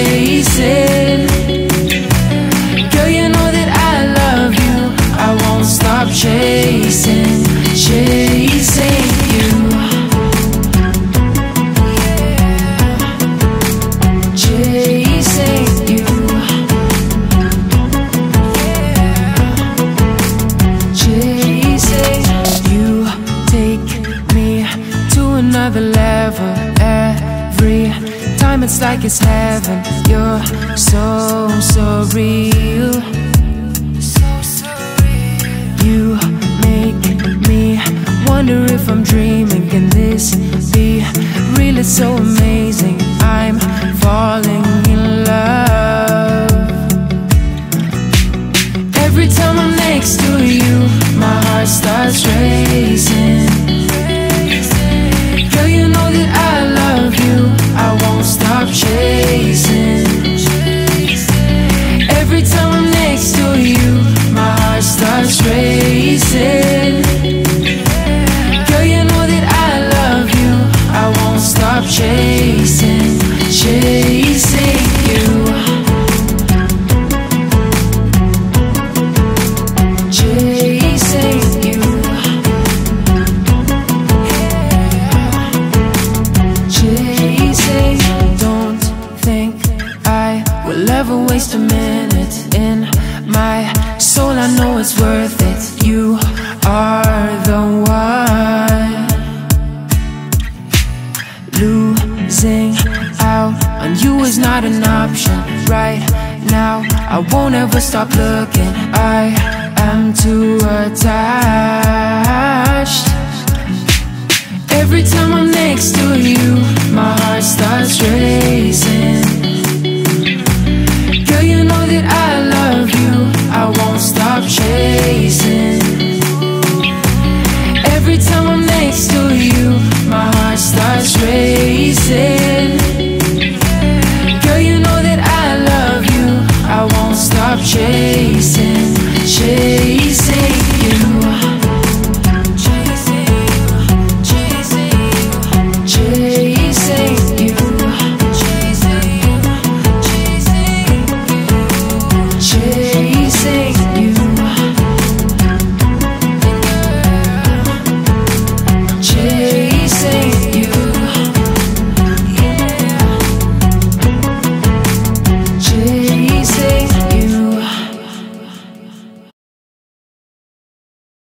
chasing. Girl, you know that I love you, I won't stop chasing, chasing you. Chasing you. Chasing you. Take me to another level. Every time it's like it's heaven. You're so, so real. You make me wonder if I'm dreaming. Can this be real? It's so amazing. I'm falling in love. Every time I'm next to you, my heart starts racing. Girl, you know that I love you, I won't stop chasing. Every time I'm next to you, my heart starts racing. Girl, you know that I love you, I won't stop chasing, chasing you. Chasing you. Chasing. Don't think I will ever waste a minute in my soul. I know it's worth it. You are the one. Losing out on you is not an option right now. I won't ever stop looking. I am too attached. Every time I'm next to you, my heart starts racing.